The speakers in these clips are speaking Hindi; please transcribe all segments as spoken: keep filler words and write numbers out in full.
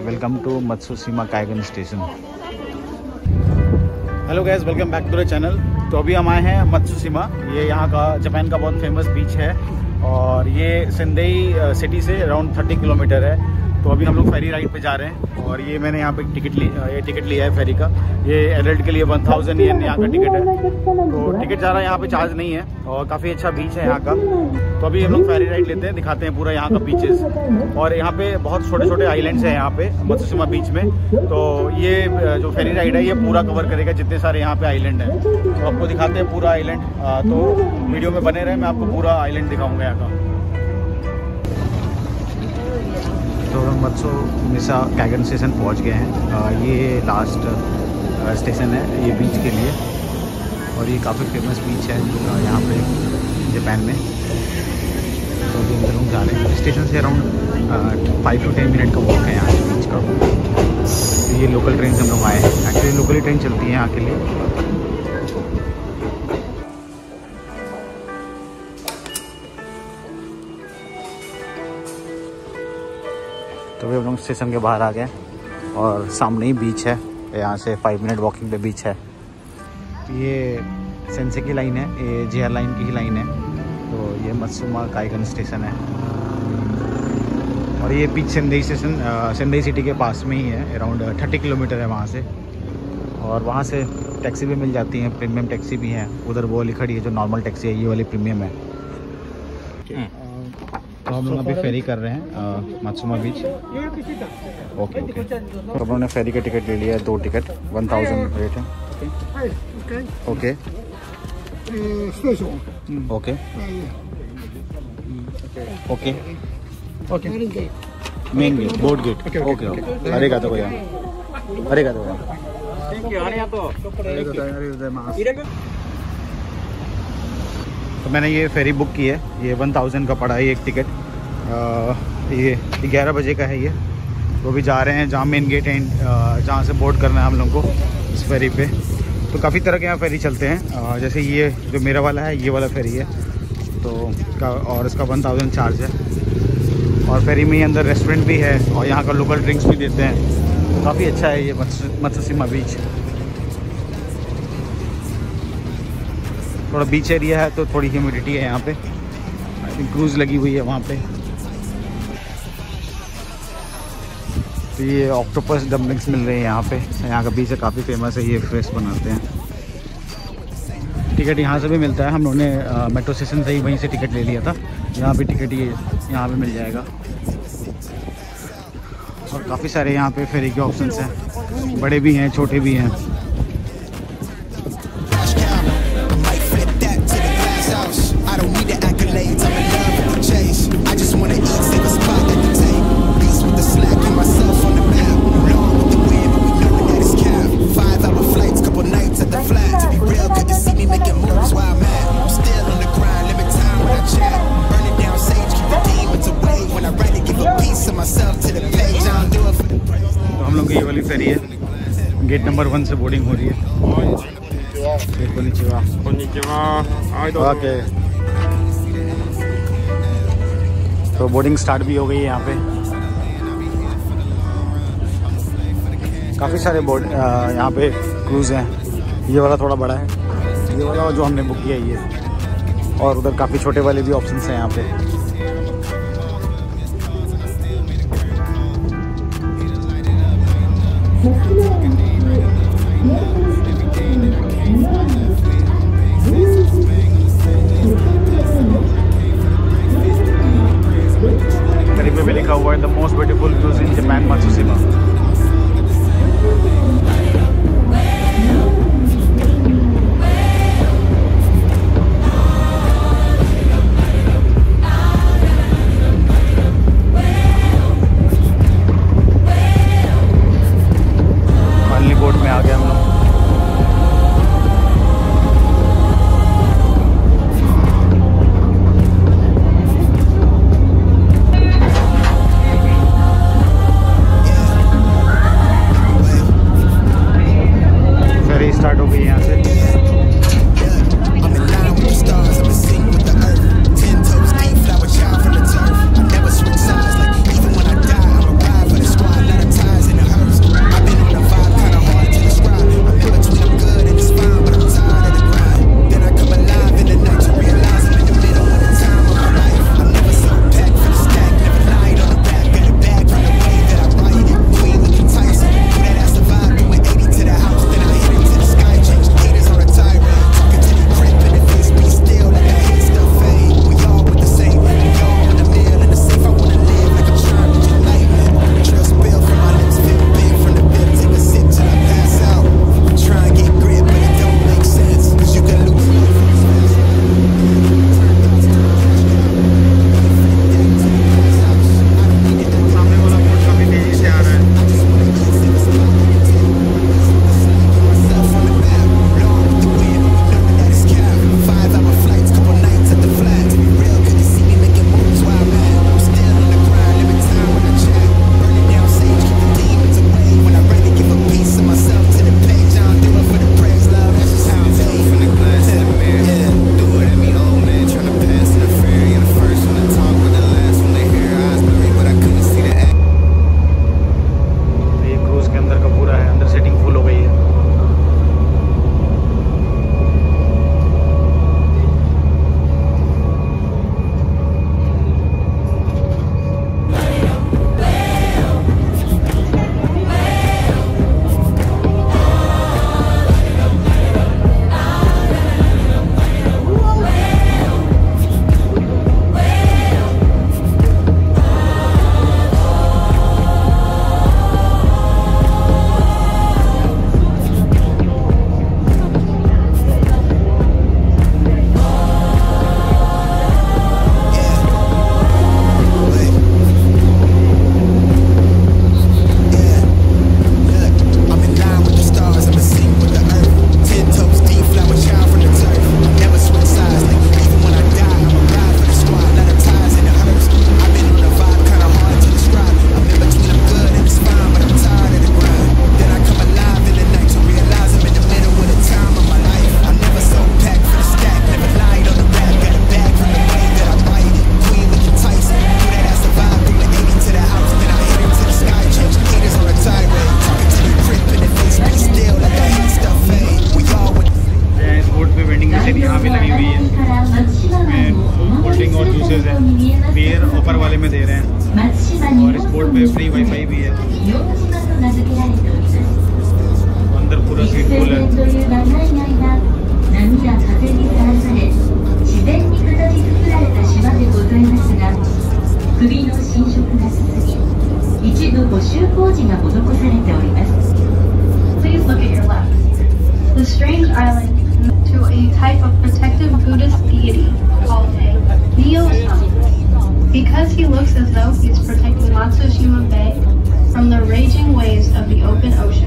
Welcome to Matsushima Kaigan station. Hello guys, welcome back to the channel. तो अभी हम आए हैं मत्सुशिमा। ये यहाँ का जापान का बहुत फेमस बीच है और ये सेंदाई सिटी से अराउंड थर्टी किलोमीटर है। तो अभी हम लोग फेरी राइड पे जा रहे हैं और ये मैंने यहाँ पे टिकट ली ये टिकट लिया है फेरी का। ये एडल्ट के लिए वन थाउजेंड येन यहाँ का टिकट है। तो टिकट ज़्यादा यहाँ पे चार्ज नहीं है और काफ़ी अच्छा बीच है यहाँ का। तो अभी हम लोग फेरी राइड लेते हैं, दिखाते हैं पूरा यहाँ का बीचेस। और यहाँ पे बहुत छोटे छोटे आइलैंड्स हैं यहाँ पे मत्सुशिमा बीच में। तो ये जो फेरी राइड है ये पूरा कवर करेगा जितने सारे यहाँ पे आइलैंड हैं। तो आपको दिखाते हैं पूरा आइलैंड। तो वीडियो में बने रहे, मैं आपको पूरा आइलैंड दिखाऊंगा यहाँ का। तो हम मत्सुशिमा काइगन स्टेशन पहुँच गए हैं। आ, ये लास्ट आ, स्टेशन है ये बीच के लिए और ये काफ़ी फेमस बीच है यहाँ पे जापान में। तो अभी हम लोग जा रहे हैं स्टेशन से around five to ten minute का वॉक है यहाँ बीच का। तो ये लोकल ट्रेन से हम लोग आए हैं। एक्चुअली लोकल ट्रेन चलती है यहाँ के लिए। तो अभी हम लोग स्टेशन के बाहर आ गए और सामने ही बीच है। यहाँ से फाइव मिनट वॉकिंग पे बीच है। ये सेंसे की लाइन है, ये जे आर लाइन की ही लाइन है। तो ये मत्सुशिमा काइगन स्टेशन है और ये बीच सेंदाई स्टेशन सेंदाई सिटी के पास में ही है। अराउंड थर्टी किलोमीटर है वहाँ से। और वहाँ से टैक्सी भी मिल जाती है, प्रीमियम टैक्सी भी है। उधर वो वाली खड़ी है जो नॉर्मल टैक्सी है, ये वाली प्रीमियम है। तो हम लोग अभी फेरी कर रहे हैं मत्सुशिमा बीच। Okay okay. तो हम लोगों ने फेरी का टिकट ले लिया है, दो टिकट वन थाउजेंड रेट है। Okay okay okay okay main gate, board gate. Okay okay. अरेगा तो भैया, अरेगा तो भैया। तो मैंने ये फेरी बुक की है। ये वन थाउजेंड का पड़ा है एक टिकट। आ, ये ग्यारह बजे का है ये। तो अभी जा रहे हैं जहाँ मेन गेट है, जहाँ से बोर्ड करना है हम लोग को इस फेरी पे। तो काफ़ी तरह के यहाँ फेरी चलते हैं। आ, जैसे ये जो मेरा वाला है ये वाला फेरी है तो का, और इसका वन थाउजेंड चार्ज है। और फेरी में ही अंदर रेस्टोरेंट भी है और यहाँ का लोकल ड्रिंक्स भी देते हैं। तो काफ़ी अच्छा है ये मत्सुशिमा बीच। थोड़ा बीच एरिया है तो थोड़ी ह्यूमिडिटी है यहाँ पे। आई थिंक क्रूज लगी हुई है वहाँ पे। तो ये ऑक्टोपस डम्पलिंग्स मिल रहे हैं यहाँ पे। यहाँ का बीच काफ़ी फेमस है, ये फ्रेश बनाते हैं। टिकट यहाँ से भी मिलता है। हम लोगों ने मेट्रो स्टेशन से ही वहीं से टिकट ले लिया था। यहाँ भी टिकट ये यहाँ पे मिल जाएगा। और काफ़ी सारे यहाँ पे फेरी के ऑप्शंस हैं, बड़े भी हैं छोटे भी हैं। ये वाली फेरी है, गेट नंबर वन से बोर्डिंग हो रही है। ओके। तो बोर्डिंग स्टार्ट भी हो गई है यहाँ पे। काफ़ी सारे बोर्ड यहाँ पे क्रूज हैं। ये वाला थोड़ा बड़ा है, ये वाला जो हमने बुक किया है ये। और उधर काफ़ी छोटे वाले भी ऑप्शंस हैं यहाँ पे। करीब में लिखा हुआ है the most beautiful views in Japan Matsushima. Finally boat में आ गए हम लोग। भी है, अंदर पूरा स्विमिंग पूल है। Please look at your left. The strange island to a type of protective Buddhist deity called Miyagi, because he looks as though he's protecting Matsushima Bay from the raging waves of the open ocean.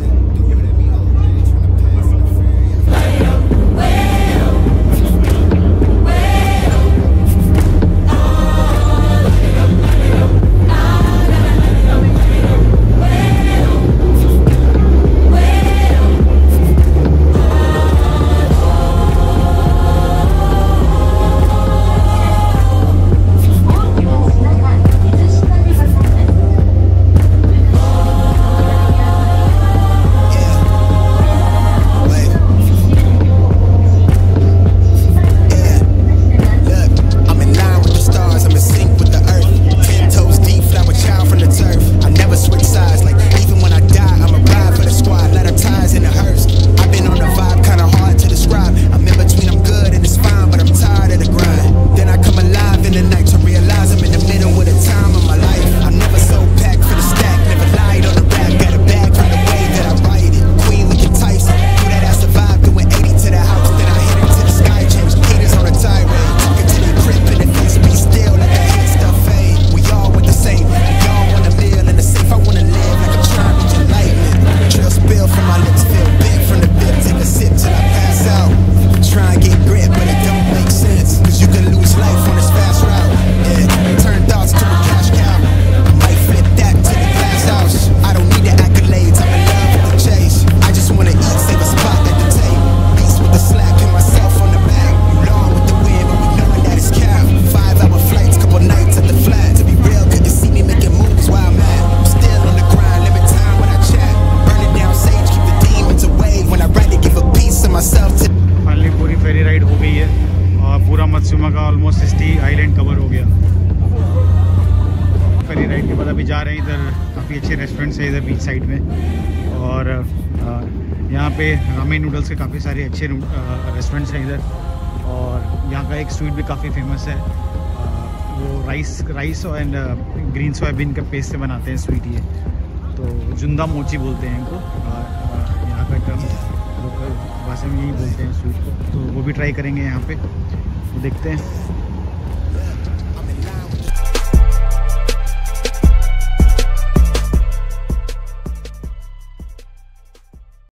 मत्सुमा का ऑलमोस्ट सिक्सटी आइलैंड कवर हो गया। फेरी राइड के बाद अभी जा रहे हैं इधर, काफ़ी अच्छे रेस्टोरेंट्स हैं इधर बीच साइड में, और यहाँ पे रामेन नूडल्स के काफ़ी सारे अच्छे रेस्टोरेंट्स हैं इधर। और यहाँ का एक स्वीट भी काफ़ी फेमस है, वो rice rice and green soybean का पेस्ट से बनाते हैं स्वीट, ये तो जुंदा मोची बोलते हैं इनको, यहाँ का टर्म लोकल भाषा में यही बोलते हैं स्वीट को। तो वो भी ट्राई करेंगे यहाँ पे, तो देखते हैं।